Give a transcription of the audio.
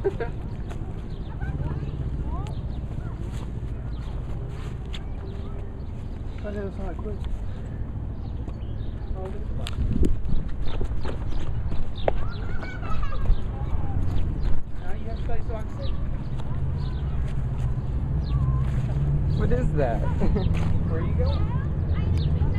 On the other side, quick. Oh, look at that. Now you have to go so I can see. What is that? Where are you going?